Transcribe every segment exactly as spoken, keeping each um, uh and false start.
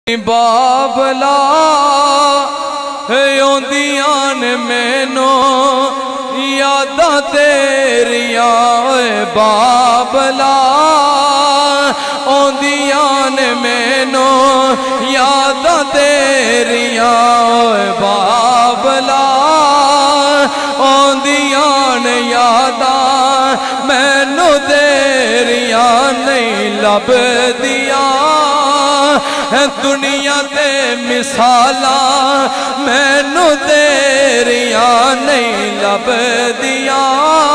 بابلا یوندیاں نے مینو یاداں تیریاں بابلا اوندیاں نے مینو یاداں تیریاں بابلا اوندیاں نے یاداں مینو تیریاں نہیں لب دیا دنیا تے مثالاں مینو تیریاں نہیں لب دیا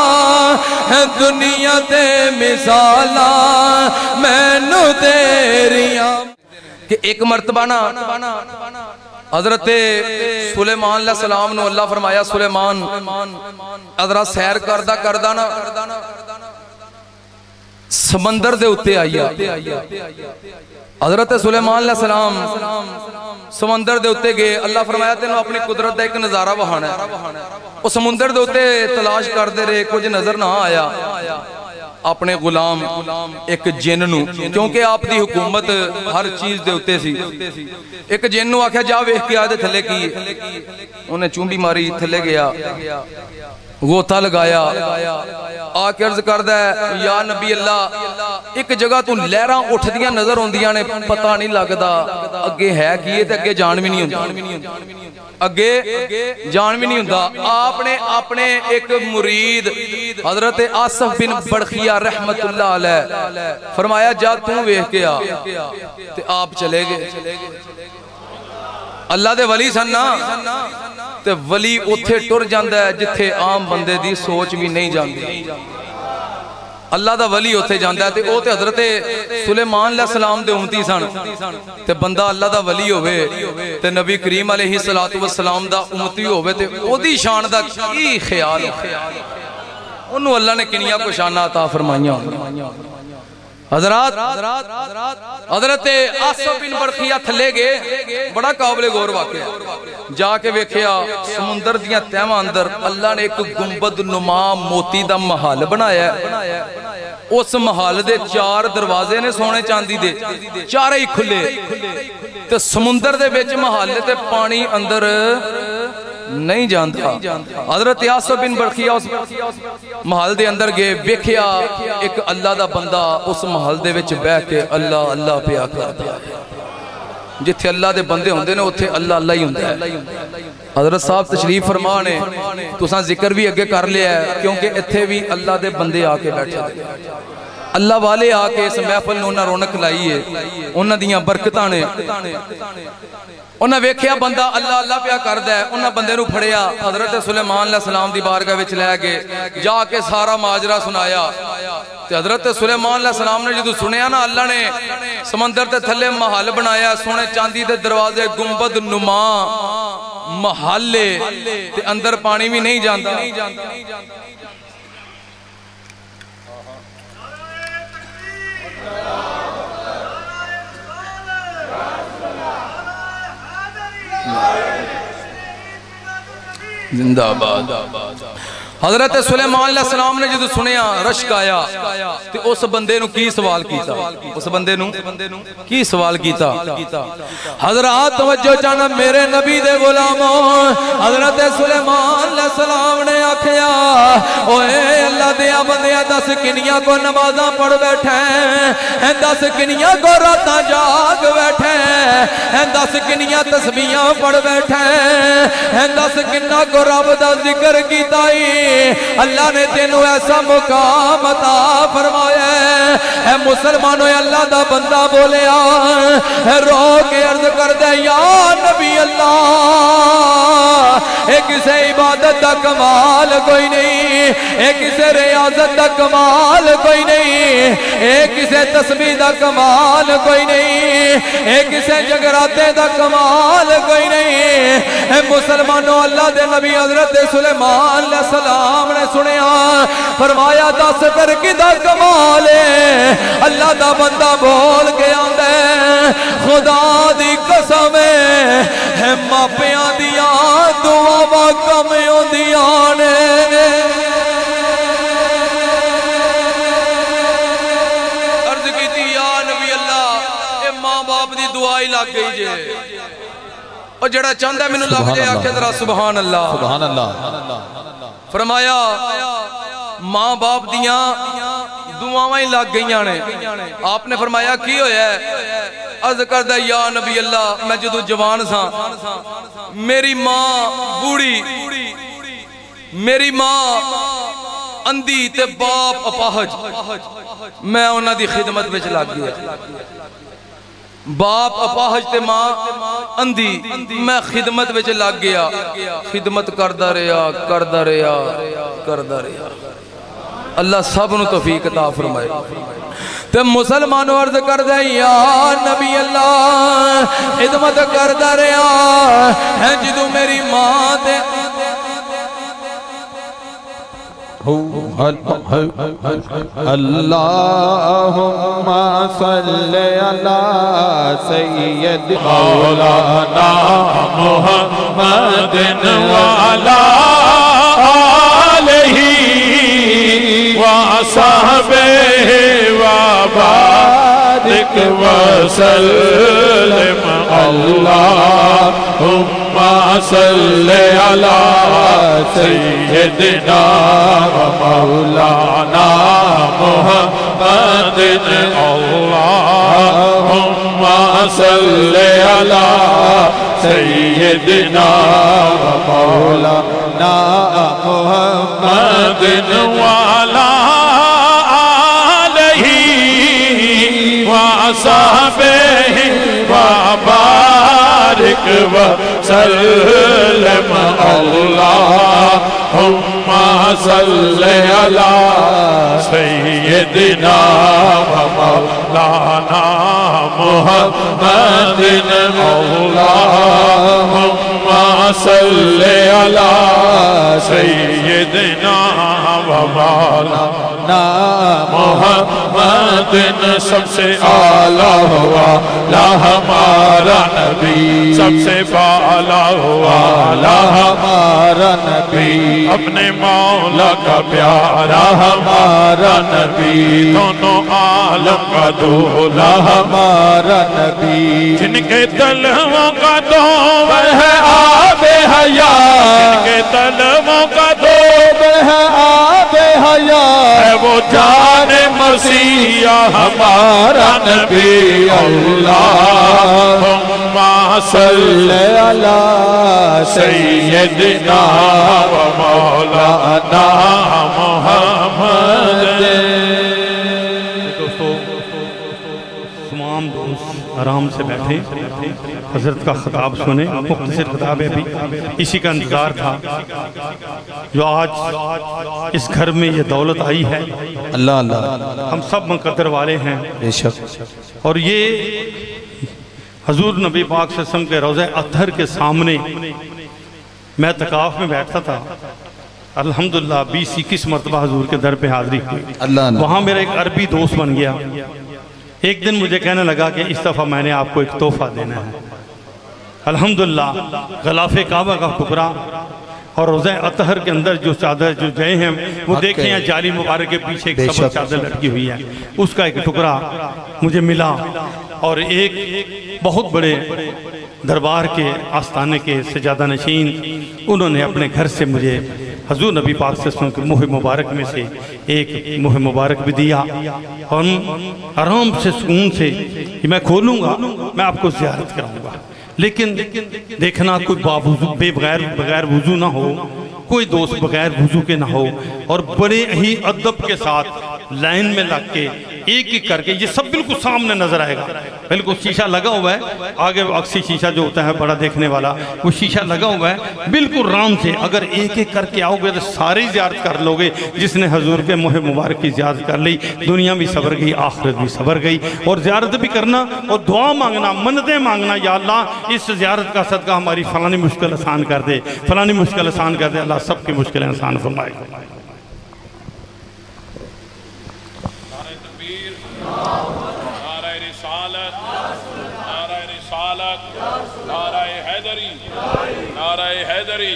دنیا تے مثالاں مینو تیریاں کہ ایک مرتبہ نا حضرت سلیمان علیہ السلام نو اللہ فرمایا سلیمان حضرت سیر کردہ کردہ نا سمندر دے اتے آئیا حضرت سلیمان علیہ السلام سمندر دے اتے گئے اللہ فرمایا تینوں اپنی قدرت دا ایک نظارہ وہانا ہے وہ سمندر دے اتے تلاش کر دے رہے کچھ نظر نہ آیا اپنے غلام ایک جننو کیونکہ آپ دی حکومت ہر چیز دے اتے سی ایک جننو آکھا جا ویخ کے آدھے تھلے کی انہیں چونبی ماری تھلے گیا غوطہ لگایا آکے عرض کردہ ہے یا نبی اللہ ایک جگہ تو لہراں اٹھ دیا نظر ہوں دیا نے پتہ نہیں لگدا اگے ہے کیے تے اگے جان بھی نہیں ہوں اگے جان بھی نہیں ہوں آپ نے اپنے ایک مرید حضرت آصف بن برخیہ رحمت اللہ علیہ فرمایا جا توں ویخ کے آ تے آپ چلے گئے اللہ دے ولی سننا تے ولی اتھے ٹر جاندہ ہے جتھے عام بندے دی سوچ بھی نہیں جاندی اللہ دا ولی اتھے جاندہ ہے تے او تے حضرت سلیمان علیہ السلام دے امتی سن تے بندہ اللہ دا ولی ہوئے تے نبی کریم علیہ السلام دا امتی ہوئے تے او دی شان دا کی خیال ہو انہوں اللہ نے کنیا کو شانہ عطا فرمائیاں حضرات حضرت آصف بن برخیہ تھلے گئے بڑا قابل غور واقع جا کے ویکھیا سمندر دیاں تیمہ اندر اللہ نے ایک گنبد نما موتی دا محل بنایا ہے اس محل دے چار دروازے نے سونے چاندی دے چارے ہی کھلے تے سمندر دے بیچ محل تے پانی اندر نہیں جانتا حضرت آصف بن برخیہ اس محل دے اندر گئے ویکھیا ایک اللہ دا بندہ اس محل دے وچ بیٹھ کے اللہ اللہ پیا کرتا ہے جتھے اللہ دے بندے ہوندے نے اتھے اللہ اللہ ہی ہوندے ہیں حضرت صاحب تشریف فرمانے تو ساں ذکر بھی اگے کر لیا ہے کیونکہ اتھے بھی اللہ دے بندے آکے بیٹھے دے اللہ والے آکے اس محفل نے انہاں رونق لائیے انہاں دیاں برکتاں نے انہاں ویکھیا بندہ اللہ اللہ پیا کردہ ہے انہاں بندے نو پھڑیا حضرت سلیمان علیہ السلام دی بارگاہ وچ لے گئے جا کے سارا ماجرہ سنایا تے حضرت سلیمان علیہ السلام نے جدو سنیا نا اللہ نے سمندر تے تھلے محل بنایا سونے چاندی دے دروازے گنبد نما محلے تے اندر پانی بھی نہیں جانتا زندہ آباد حضرت سلیمان علیہ السلام نے جدو سنیا رشک آیا تے اس بندے نو کی سوال کیتا اس بندے نو کی سوال کیتا حضرات توجہ چانا میرے نبی دے غلاموں حضرت سلیمان علیہ السلام نے آکھیا اوے اللہ دیا بندیا دس کنیاں کو نمازاں پڑھ بیٹھے ہیں دس کنیاں کو راتاں جاگ بیٹھے ہیں دس کنیاں تسبیحاں پڑھ بیٹھے ہیں دس کنہ کو رب دا ذکر کیتا ہی اللہ نے تینوں ایسا مقام عطا فرمایا ہے مسلمانوں اللہ دا بندہ بولیا رو کے عرض کر دے یا نبی اللہ ایک سے عبادت دا کمال کوئی نہیں ایک سے ریاضت دا کمال کوئی نہیں ایک سے تسبیح دا کمال کوئی نہیں ایک سے جگراتے دا کمال کوئی نہیں مسلمانوں اللہ دے نبی حضرت سلیمان علیہ السلام ہم نے سنیا فرمایا دس پر کدا کمال ہے اللہ دا بندہ بول کے آندے خدا دی قسم ہے ماپیاں دیا دعا با کمیوں دیا نے عرض کی تھی یا نبی اللہ اے ماں باپ دی دعائی لگ گئی جے اور جڑا چاندہ ہے میں لگ جائے آکھے ذرا سبحان اللہ سبحان اللہ فرمایا ماں باپ دیاں دعاویں لگ گئیاں نے آپ نے فرمایا کی ہویا ہے عرض کردہ یا نبی اللہ میں جدو جوان سا میری ماں بوڑی میری ماں اندھی تے باپ اپاہج میں انہاں دی خدمت وچ لگ گیا باپ اپاہج تے ماں اندھی میں خدمت وچ لگ گیا خدمت کردہ رہا کردہ رہا کردہ رہا اللہ سب نو توفیق عطا فرمائے تے مسلمانوں عرض کر دے یا نبی اللہ خدمت کردہ رہا ہے جدو میری ماں تے اللہم صلی علی سید مولانا محمد وعلا آلہ وصحبہ وبارک وسلم اللہم صلی علی سیدنا مولانا محمد اللہم صلی علی سیدنا مولانا محمد وعلا آلہ وصحبہ وبارک وسلم اللہم صلی علی سیدنا مولانا محمد اللہم صلی علی سیدنا مولانا محمد سب سے اعلیٰ ہوا لا ہمارا نبی سب سے بالا ہوا لا ہمارا نبی اپنے مولا کا پیارا ہمارا نبی دونوں عالم کا دولا ہمارا نبی جن کے طلبوں کا دوبر ہے آب حیات جن کے طلبوں کا دوبر ہے آب حیات ہے وہ جان مسیح ہمارا نبی اللہم صلی علی سیدنا و مولانا محمد دوستو تمام دوست آرام سے بیٹھیں حضرت کا خطاب سنیں مختصر خطاب ہے بھی اسی کا انتظار تھا جو آج اس گھر میں یہ دولت آئی ہے اللہ اللہ ہم سب مقدر والے ہیں بے شک اور یہ حضور نبی پاک صلی اللہ علیہ وسلم کے روضہ اطہر کے سامنے میں اعتکاف میں بیٹھتا تھا الحمدللہ بیس اکیس مرتبہ حضور کے در پہ حاضری ہوئی اللہ اللہ وہاں میرا ایک عربی دوست بن گیا ایک دن مجھے کہنے لگا کہ اس دفعہ میں نے آپ کو ایک تحفہ دینا ہے الحمدللہ غلاف کعبہ کا ٹکڑا اور روضہ اطہر کے اندر جو چادر جو جائے ہیں وہ دیکھیں ہیں جالی مبارک کے پیچھے ایک سبز چادر لٹکی ہوئی ہے اس کا ایک ٹکڑا مجھے ملا اور ایک بہت بڑے دربار کے آستانے کے سجادہ نشین انہوں نے اپنے گھر سے مجھے حضور نبی پاک صلی اللہ علیہ وسلم کے مہ مبارک میں سے ایک مہ مبارک بھی دیا اور آرام سے سکون سے میں کھولوں گا میں آپ کو زیارت کراؤں گا لیکن دیکھنا کوئی بے بغیر بغیر وضو نہ ہو کوئی دوست بغیر وضو کے نہ ہو اور بڑے ہی ادب کے ساتھ لائن میں لگ کے ایک ایک کر کے یہ سب بالکل سامنے نظر آئے گا بالکل شیشہ لگا ہوا ہے آگے اکسی شیشہ جو ہوتا ہے بڑا دیکھنے والا وہ شیشہ لگا ہوا ہے بالکل رام سے اگر ایک ایک کر کے آؤ گے تو ساری زیارت کر لو گے جس نے حضور کے مہ مبارک کی زیارت کر لی دنیا بھی صبر گئی آخرت بھی صبر گئی اور زیارت بھی کرنا اور دعا مانگنا منتیں مانگنا یا اللہ اس زیارت کا صدقہ ہماری فلانی مشکل آسان کر دے فلانی مشکل آسان کر دے اللہ سب کی مشکلیں آسان فرمائے نعرہ حیدری نعرہ حیدری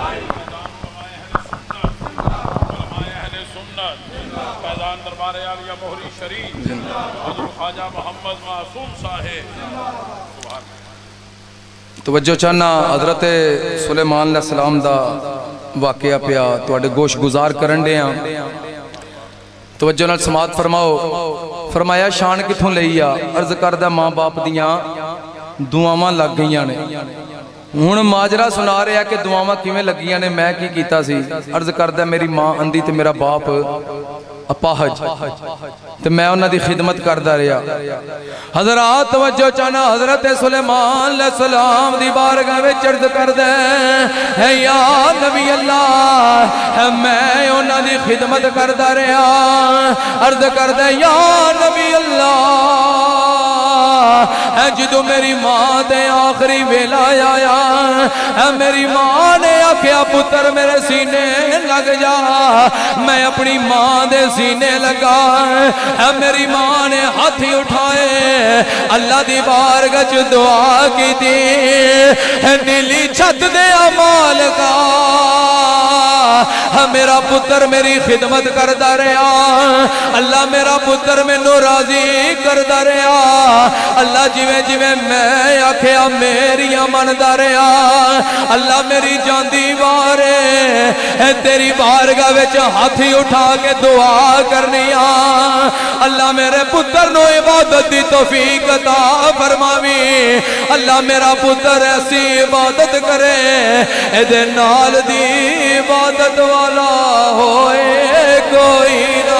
علماء اہل سنت فیضان دربار عالیہ مہری شریف حضرت خواجہ محمد معصوم صاحب توجہ چاہنا حضرت سلیمان علیہ السلام دا واقعہ پیا تواڈے گوش گزار کرن دے ہیں توجہ نال سماعت فرماؤ فرمایا شان کتھوں لئیا عرض کردہ ماں باپ دیاں دعاواں لگ گئیاں نے ہن ماجرا سنا رہا ہے کہ دعاواں کیویں لگیاں نے میں کی کیتا سی عرض کردہ میری ماں اندھی تے میرا باپ اپاہج تو میں انہاں دی خدمت کردہ رہا حضرات توجہ چانا حضرت سلیمان علیہ السلام دی بارگاہ میں چرد کردہ ہے یا نبی اللہ میں انہاں دی خدمت کردہ رہا عرض کردہ یا نبی اللہ جدو میری ماں دے آخری ویلا آیا میری ماں نے آکھیا پتر میرے سینے لگ جا میں اپنی ماں دے سینے لگا میری ماں نے ہاتھی اٹھائے اللہ دی بارگاہ چ دعا کی دی نیلی چھت دے مال کا میرا پتر میری خدمت کردہ رہا اللہ میرا پتر میں نو راضی کردہ رہا اللہ جویں جویں میں آکھیا میری امندہ رہا اللہ میری جاندی بارے تیری بارگاہ وچ ہاتھی اٹھا کے دعا کرنیا اللہ میرے پتر نو عبادت دی توفیق عطا فرماوی اللہ میرا پتر ایسی عبادت کرے اے دے نال دی عبادت والا ہوئے کوئی نہ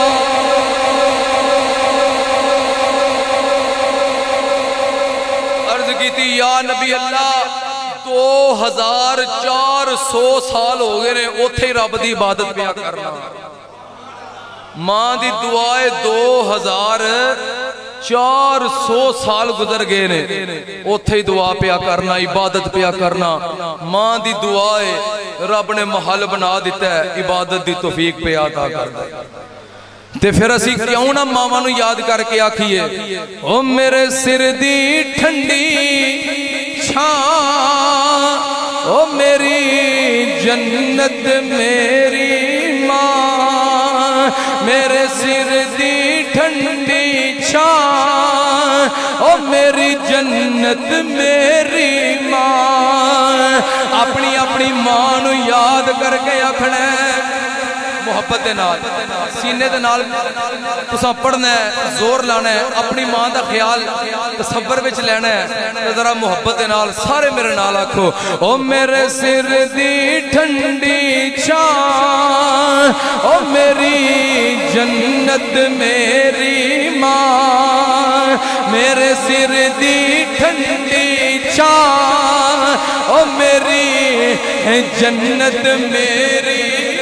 عرض کی تھی یا نبی اللہ دو ہزار چار سو سال ہو گئے نے اوتھے رب دی عبادت پیا کرنا ماں دی دعائے دو ہزار چار سو سال گزر گئے نے اوتھے دعا پیا کرنا عبادت پیا کرنا ماں دی دعائے رب نے محل بنا دیتا ہے عبادت دی توفیق پہ عطا کرتا ہے تے پھر اسی کیوں نہ ماما نو یاد کر کے آکھیے او میرے سر دی ٹھنڈی چھاں او میری جنت میری ماں میرے سر دی ٹھنڈی چھاں او میری جنت میری ماں اپنی اپنی ماں نو یاد کر کے آکھنا ہے محبت دے نال سینے دے نال تساں پڑھنا ہے زور لانا ہے اپنی ماں دا خیال تصور وچ لینا ہے ذرا محبت دے نال سارے میرے نال آکھو او میرے سر دی ٹھنڈی چھاں او میری جنت میری ماں میرے سر دی ٹھنڈی چھاں او میری جنت میری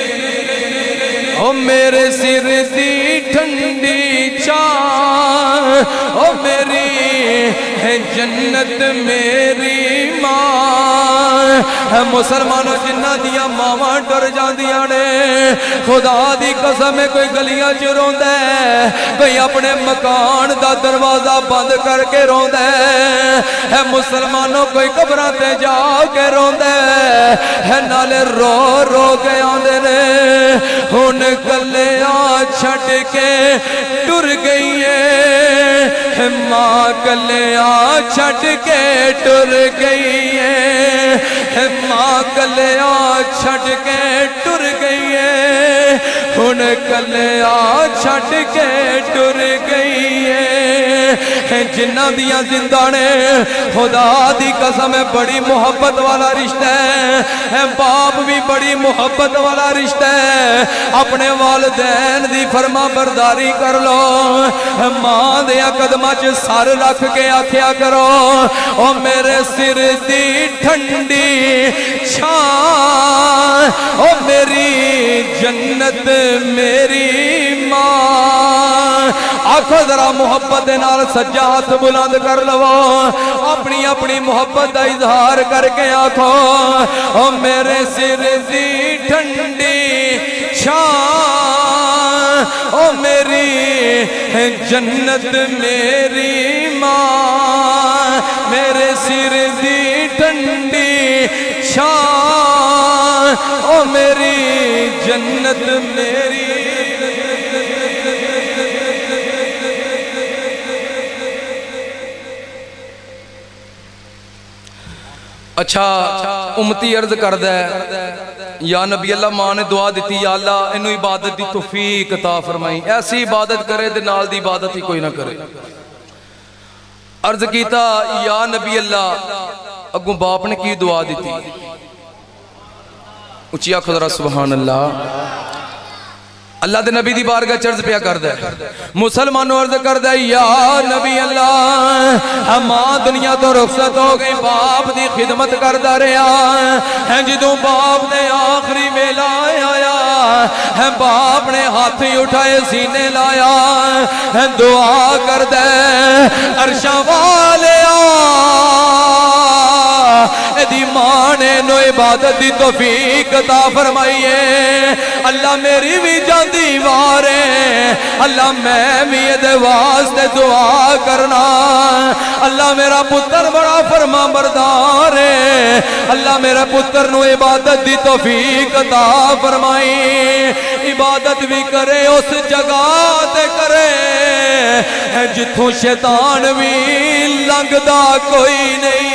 او میرے سر دی ٹھنڈی چھاں او میری جنت میری ماں مسلمانوں جنہ دیا ماما ڈر جاندیاں نے خدا دی قسم ہے کوئی گلیاں چ روندا ہے کوئی اپنے مکان دا دروازہ بند کر کے روندا ہے مسلمانوں کوئی قبراں تے جا کے روندا ہے نالے رو رو کے آندے نے ہن کلیاں چھڈ کے ٹر گئی ہے ماں کلیاں چھڈ کے ٹر گئی ہے ماں کلیاں چھڈ کے ٹر گئی ہے ہن کلیاں چھڈ کے ٹر گئی ہے جنہ دیاں زندہ نے خدا دی قسم ہے بڑی محبت والا رشتہ ہے باپ بھی بڑی محبت والا رشتہ ہے اپنے والدین دی فرما برداری کر لو ماں دیا قدمہ چ سر رکھ کے آکھیا کرو او میرے سر دی ٹھنڈی چھاں او میری جنت میری ماں آکھو ذرا محبت نال سجا ہاتھ بلند کر لو اپنی اپنی محبت دا اظہار کر کے آکھو او میرے سر دی ٹھنڈی چھاں او میری جنت میری ماں میرے سر دی ٹھنڈی چھاں او میری جنت میری اچھا امتی عرض کردہ ہے یا نبی اللہ ماں نے دعا دیتی یا اللہ انہوں عبادت دی توفیق عطا فرمائی ایسی عبادت کرے دے نال دی عبادت ہی کوئی نہ کرے عرض کیتا یا نبی اللہ اگوں باپ نے کی دعا دیتی اچھی آنکھ ذرا سبحان اللہ اللہ دے نبی دی بارگاہ چرز پیا کر دے مسلمانوں عرض کر دے یا نبی اللہ ہماں دنیا تو رخصت ہو گئی باپ دی خدمت کر دا رہا ہے جدوں باپ نے آخری میلہ آیا ہے باپ نے ہاتھ اٹھائے سینے لایا ہے دعا کر دے عرشاں والے دی ماں نے نو عبادت دی توفیق عطا فرمائیے اللہ میری بھی جاندی وارے اللہ میں بھی دے واسطے دعا کرنا اللہ میرا پتر بڑا فرما بردار ہے اللہ میرا پتر نو عبادت دی توفیق عطا فرمائی عبادت بھی کرے اس جگہ تے کرے جتھوں شیطان بھی لنگدا کوئی نہیں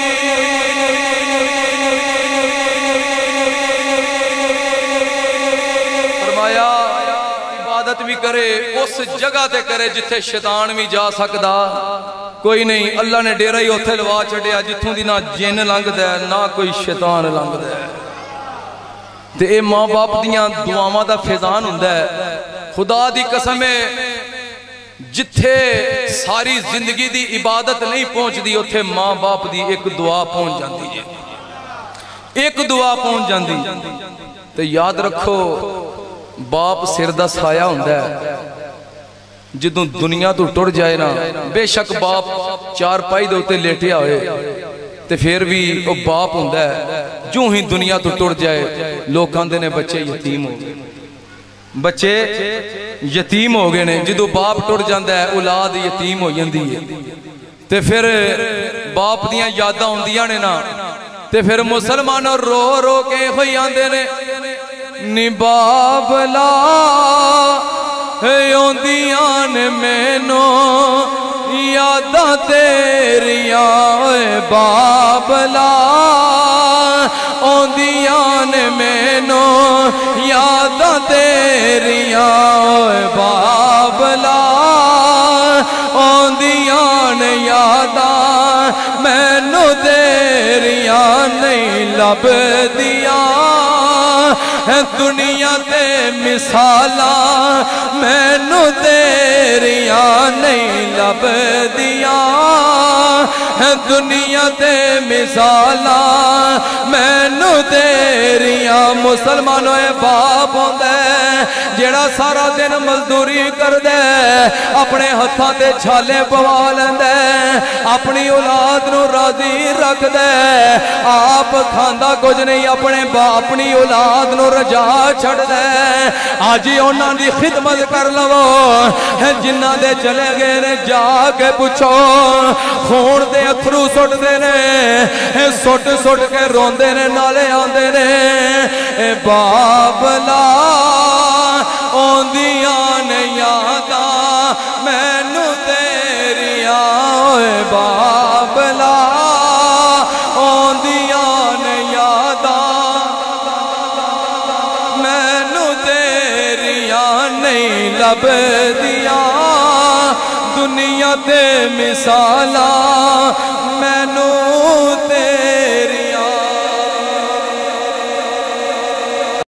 بھی کرے اس جگہ تے کرے جتھے شیطان بھی جا سکدا کوئی نہیں اللہ نے ڈیرہ ہی اتھے لوا چھڑیا جتھوں دی نہ جن لنگ دے نہ کوئی شیطان لنگ دے تے اے ماں باپ دیاں دعاواں دا فیضان ہوندا ہے خدا دی قسم ہے جتھے ساری زندگی دی عبادت نہیں پہنچ دی اتھے ماں باپ دی ایک دعا پہنچ جاندی ہے ایک دعا پہنچ جاندی تے یاد رکھو باپ سر دا سایہ ہوندہ ہے جدوں دنیا تو ٹر جائے نا بے شک باپ چار پائی دوتے لیٹیا ہوئے تے پھر بھی وہ باپ ہوندہ ہے جو ہی دنیا تو ٹر جائے لوگ کہندے نے بچے یتیم ہو گئے بچے یتیم ہو گئے نے جدوں باپ ٹر جاندہ ہے اولاد یتیم ہو جاندی ہے تے پھر باپ دیاں یاداں ہوندیاں نے نا تے پھر مسلمانوں رو رو کے ہوئی آندے نے نی بابلا یوندیاں نے مینو یاداں تیریاں بابلا اوندیاں نے مینو یاداں تیریاں بابلا اوندیاں نے یاداں مینو تیریاں نہیں لب دیاں دنیا تے مثالاں مینو تیریاں نہیں لب دیاں دنیا تے مثالاں مینو تیریاں مسلمانوں اے باپ ہوندے جیڑا سارا دن مزدوری کر دے اپنے ہتھاں تے چھالے پوا لیندے اپنی اولاد نو راضی رکھ دے آپ کھاندا کچھ نہیں اپنے باپ اپنی اولاد نو رجا چھڑ دے آجی انہاں دی خدمت کر لو جنہ دے چلے گئے نے جا کے پوچھو خون دے اتھرو سٹ دے نے سٹ سٹ کے روندے نے نالے آندے نے اے بابلا اوندیاں نے یاداں مینو تیریاں اے بابلا اوندیاں نے یاداں مینو تیریاں نہیں لب دیاں دنیا تے مثالاں